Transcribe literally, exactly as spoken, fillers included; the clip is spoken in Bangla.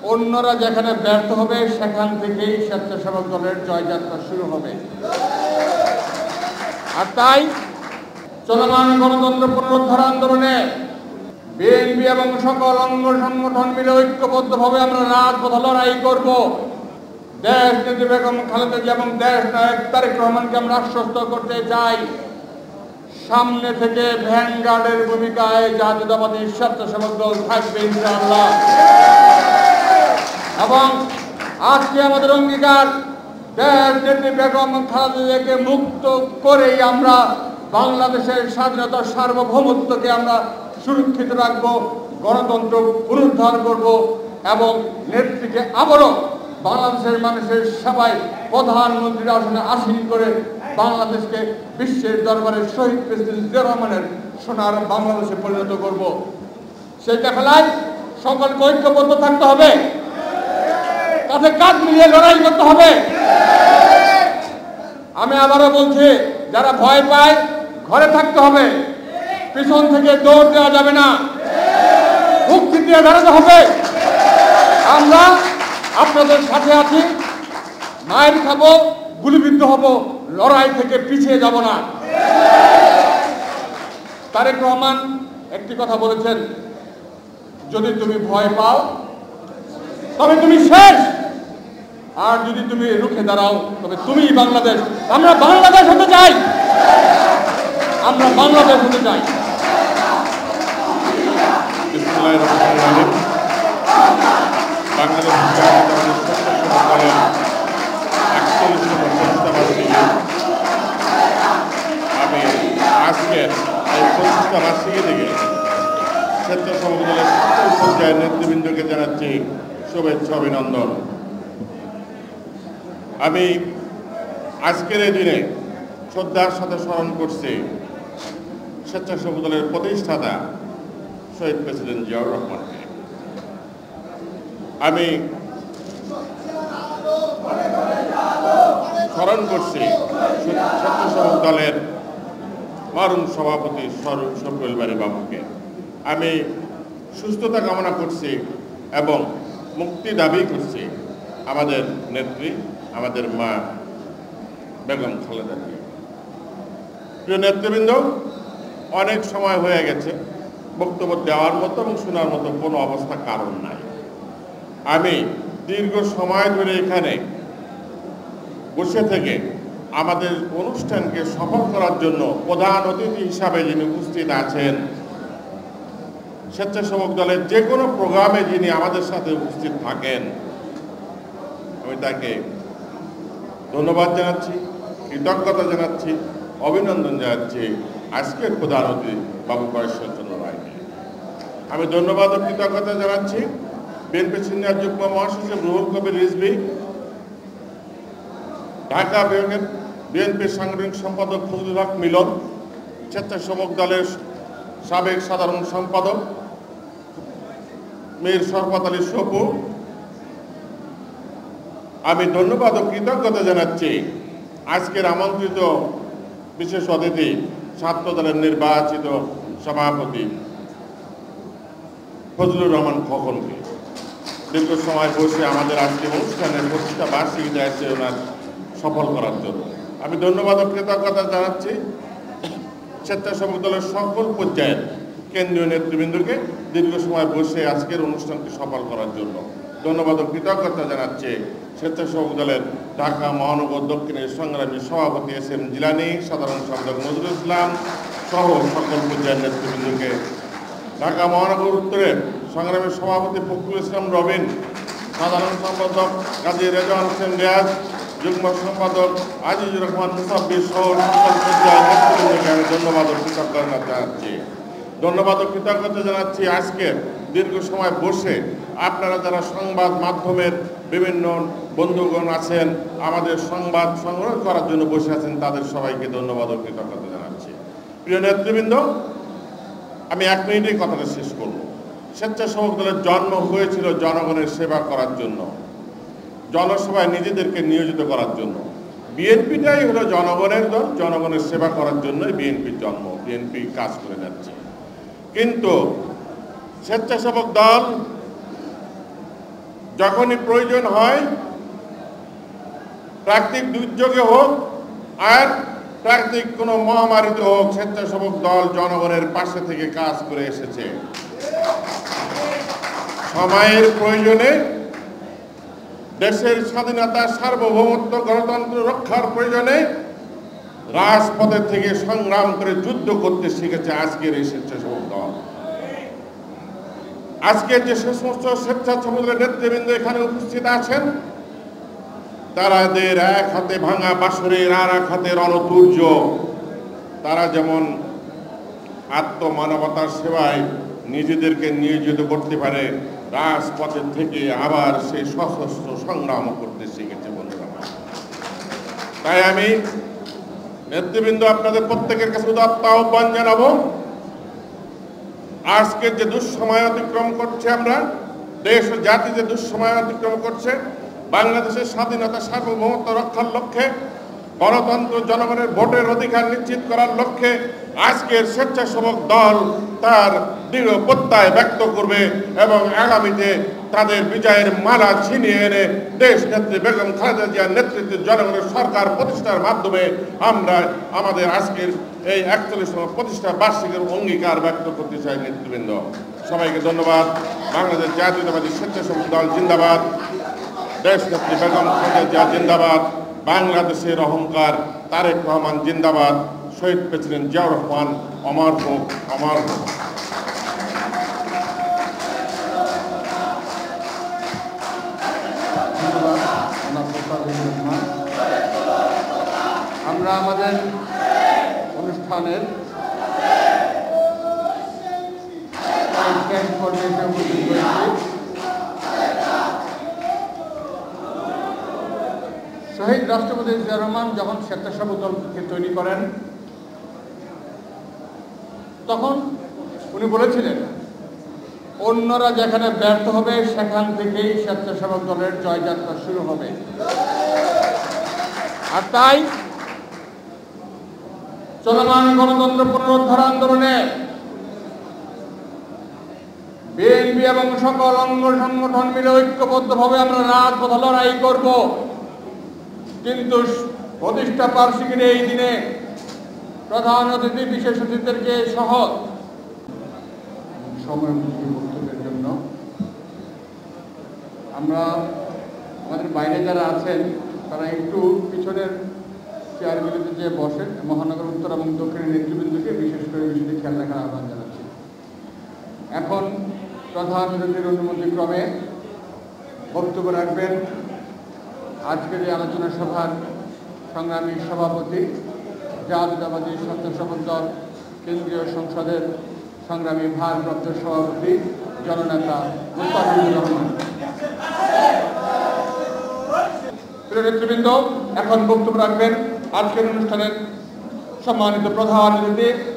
অন্যরা যেখানে ব্যর্থ হবে সেখান থেকেই স্বেচ্ছাসেবক দলের জয়যাত্রা শুরু হবে। আর তাই চলমান গণতন্ত্র পুনরুদ্ধার আন্দোলনে বিএনপি এবং সকল অঙ্গ সংগঠন মিলে ঐক্যবদ্ধভাবে আমরা রাজপথে লড়াই করব। দেশ নেত্রী বেগম খালেদা জিয়া এবং দেশ নায়ক তারেক রহমানকে আমরা আশ্বস্ত করতে চাই, সামনে থেকে ভ্যানগার্ডের ভূমিকায় জাতীয়তাবাদী স্বেচ্ছাসেবক দল থাকবে ইনশাআল্লাহ। এবং আজকে আমাদের অঙ্গীকার, দেশ নেত্রী বেগম খালেদা জিয়াকে মুক্ত করেই আমরা বাংলাদেশের স্বাধীনতা সার্বভৌমত্বকে আমরা সুরক্ষিত রাখবো, গণতন্ত্র পুনরুদ্ধার করব এবং নেত্রীকে আবারও বাংলাদেশের মানুষের সেবায় প্রধানমন্ত্রীর আসনে আসীন করে বাংলাদেশকে বিশ্বের দরবারে শহীদ প্রেসিডেন্ট জিয়া রহমানের সোনার বাংলাদেশে পরিণত করব। সেইটা খেলায় সকলকে ঐক্যবদ্ধ থাকতে হবে, কাঁধে কাঁধ মিলিয়ে লড়াই করতে হবে। আমি আবারও বলছি, যারা ভয় পায় ঘরে থাকতে হবে, পিছন থেকে দৌড় দেওয়া যাবে না, মুক্তি দিয়ে দাঁড়াতে হবে। আমরা আপনাদের সাথে আছি, মায়ের খাবো, গুলিবিদ্ধ হব, লড়াই থেকে পিছিয়ে যাব না। তারেক রহমান একটি কথা বলেছেন, যদি তুমি ভয় পাও তবে তুমি শেষ, আর যদি তুমি রুখে দাঁড়াও তবে তুমিই বাংলাদেশ। আমরা বাংলাদেশ হতে চাই, আমরা বাংলাদেশ হতে চাই। আমি আজকের এই প্রতিষ্ঠা বার্ষিকী থেকে স্বেচ্ছাসেবক দলের পর্যায়ের নেতৃবৃন্দকে জানাচ্ছি শুভেচ্ছা অভিনন্দন। আমি আজকের এই দিনে শ্রদ্ধার সাথে স্মরণ করছি স্বেচ্ছাসেবক দলের প্রতিষ্ঠাতা শহীদ প্রেসিডেন্ট জিয়াউর রহমানকে। আমি স্মরণ করছি স্বেচ্ছাসেবক দলের মরণ সভাপতি স্বরূপ শফিউল বারী বাবুকে। আমি সুস্থতা কামনা করছি এবং মুক্তি দাবি করছি আমাদের নেত্রী, আমাদের মা বেগম খালেদা জিয়া। প্রিয় নেতৃবৃন্দ, অনেক সময় হয়ে গেছে, বক্তব্য দেওয়ার মতো এবং শোনার মতো কোনো অবস্থা কারণ নাই। আমি দীর্ঘ সময় ধরে এখানে বসে থেকে আমাদের অনুষ্ঠানকে সফল করার জন্য প্রধান অতিথি হিসাবে যিনি উপস্থিত আছেন, স্বেচ্ছাসেবক দলের যে কোনো প্রোগ্রামে যিনি আমাদের সাথে উপস্থিত থাকেন, আমি তাকে ধন্যবাদ জানাচ্ছি, কৃতজ্ঞতা জানাচ্ছি, অভিনন্দন জানাচ্ছি আজকের প্রধান অতিথি বাবু পরেশচন্দ্র রায়কে। আমি ধন্যবাদ ও কৃতজ্ঞতা জানাচ্ছি বিএনপি সিনিয়র যুগ্ম মহাসচিব রুহুল কবির রিজভী, ঢাকা বিভাগের বিএনপির সাংগঠনিক সম্পাদক ফজলুল হক মিলন, স্বেচ্ছাসেবক দলের সাবেক সাধারণ সম্পাদক মীর শরফত আলী সপু। আমি ধন্যবাদ ও কৃতজ্ঞতা জানাচ্ছি আজকের আমন্ত্রিত বিশেষ অতিথি ছাত্র দলের নির্বাচিত সভাপতি ফজলুর রহমান খোকনকে। দীর্ঘ সময় বসে আমাদের আজকে অনুষ্ঠানের প্রতিষ্ঠা বার্ষিকী দায়িত্বে ওনার সফল করার জন্য আমি ধন্যবাদ ও কৃতজ্ঞতা জানাচ্ছি স্বেচ্ছাসেবক দলের সকল পর্যায়ের কেন্দ্রীয় নেতৃবৃন্দকে দীর্ঘ সময় বসে আজকের অনুষ্ঠানকে সফল করার জন্য ধন্যবাদ ও কৃতজ্ঞতা জানাচ্ছি স্বেচ্ছাসেবক দলের ঢাকা মহানগর দক্ষিণের সংগ্রামী সভাপতি এস এম জিলানী, সাধারণ সম্পাদক নজরুল ইসলাম সহ সকল পর্যায়ের নেতৃবৃন্দকে, ঢাকা মহানগর উত্তরের সংগ্রামী সভাপতি ফখরুল ইসলাম রবিন, সাধারণ সম্পাদক কাজী রেজওয়ান হোসেন রিয়াজ, যুগ্ম সম্পাদক আজিজুর রহমান মুসাব্বির সহ সকল পর্যায়ের নেতৃবৃন্দকে আমি ধন্যবাদ ও কৃতজ্ঞতা জানাচ্ছি। ধন্যবাদ ও কৃতজ্ঞতা জানাচ্ছি আজকে দীর্ঘ সময় বসে আপনারা যারা সংবাদ মাধ্যমের বিভিন্ন বন্ধুগণ আছেন, আমাদের সংবাদ সংগ্রহ করার জন্য বসে আছেন, তাদের সবাইকে ধন্যবাদ ও কৃতজ্ঞতা জানাচ্ছি। প্রিয় নেতৃবৃন্দ, আমি এক মিনিটেই কথাটা শেষ করব। স্বেচ্ছাসেবক দলের জন্ম হয়েছিল জনগণের সেবা করার জন্য, জনসভায় নিজেদেরকে নিয়োজিত করার জন্য। বিএনপিটাই হলো জনগণের দল, জনগণের সেবা করার জন্যই বিএনপির জন্ম, বিএনপি কাজ করে যাচ্ছে। কিন্তু স্বেচ্ছাসেবক দল যখনই প্রয়োজন হয়, প্রাকৃতিক দুর্যোগে হোক আর প্রাকৃতিক কোনো মহামারীতে হোক, স্বেচ্ছাসেবক দল জনগণের পাশে থেকে কাজ করে এসেছে। সময়ের প্রয়োজনে দেশের স্বাধীনতা, সার্বভৌমত্ব, গণতন্ত্র রক্ষার প্রয়োজনে রাজপথে থেকে সংগ্রাম করে যুদ্ধ করতে শিখেছে আজকের এই স্বেচ্ছাসেবক দল। আজকের যে সমস্ত স্বেচ্ছাসেবকের নেতৃবৃন্দ এখানে উপস্থিত আছেন, তারাদের এক হাতে ভাঙা বাঁশরের আর এক হাতে রণতুর্য। তারা যেমন আত্মমানবতার সেবায় নিজেদেরকে নিয়োজিত করতে পারে, রাজপথের থেকে আবার সেই সশস্ত্র সংগ্রাম করতে শিখেছে বন্ধুরা। তাই আমি নেতৃবৃন্দ আপনাদের প্রত্যেকের কাছে উদাত্ত আহ্বান জানাবো, আজকের যে দুঃসময় অতিক্রম করছে, আমরা দেশ ও জাতি যে দুঃসময় অতিক্রম করছে, বাংলাদেশের স্বাধীনতা, সার্বভৌমত্ব রক্ষার লক্ষ্যে, গণতন্ত্র, জনগণের ভোটের অধিকার নিশ্চিত করার লক্ষ্যে আজকের স্বেচ্ছাসেবক দল তার দৃঢ় প্রত্যয় ব্যক্ত করবে এবং আগামীতে তাদের বিজয়ের মালা ছিনিয়ে এনে দেশ নেত্রী বেগম খালেদা জিয়ার নেতৃত্বে জনগণের সরকার প্রতিষ্ঠার মাধ্যমে আমরা আমাদের আজকের এই একচল্লিশতম প্রতিষ্ঠা বার্ষিকের অঙ্গীকার ব্যক্ত করতে চাই। নেতৃবৃন্দ, সবাইকে ধন্যবাদ। বাংলাদেশ জাতীয়তাবাদী স্বেচ্ছাসেবক দল জিন্দাবাদ, দেশ নেত্রী বেগম খালেদা জিয়া জিন্দাবাদ, বাংলাদেশের অহংকার তারেক রহমান জিন্দাবাদ, শহীদ প্রেসিডেন্ট জিয়াউর রহমান অমর হোক, অমর হোক। আমরা আমাদের অনুষ্ঠানের শেষ পর্যায়ে উপস্থিত হয়েছি। শহীদ রাষ্ট্রপতি জিয়া রহমান যখন স্বেচ্ছাসেবক দলকে তৈরি করেন, তখন উনি বলেছিলেন অন্যরা যেখানে ব্যর্থ হবে সেখান থেকেই স্বেচ্ছাসেবক দলের জয়যাত্রা শুরু হবে। আর তাই চলমান গণতন্ত্র পুনরুদ্ধার আন্দোলনে বিএনপি এবং সকল অঙ্গ সংগঠন মিলে ঐক্যবদ্ধভাবে আমরা রাজপথ লড়াই করব। কিন্তু প্রতিষ্ঠা বার্ষিকীর এই দিনে প্রধান অতিথি, বিশেষ অতিথিদেরকে সহ সময় বক্তব্যের জন্য আমরা আমাদের বাইরে যারা আছেন তারা একটু পিছনের চেয়ারগুলিতে যে বসেন, মহানগর উত্তর এবং দক্ষিণের নেতৃবৃন্দকে বিশেষ করে বিষয়টি খেয়াল রাখার আহ্বান জানাচ্ছি। এখন প্রধান অতিথির অনুমতিক্রমে বক্তব্য রাখবেন আজকের এই আলোচনা সভার সংগ্রামী সভাপতি, জাতীয়তাবাদী স্বেচ্ছাসেবক দল কেন্দ্রীয় সংসদের সংগ্রামী ভারপ্রাপ্ত সভাপতি জননেতা মুস্তাফিজুর রহমান। প্রিয় নেতৃবৃন্দ, এখন বক্তব্য রাখবেন আজকের অনুষ্ঠানের সম্মানিত প্রধান অতিথি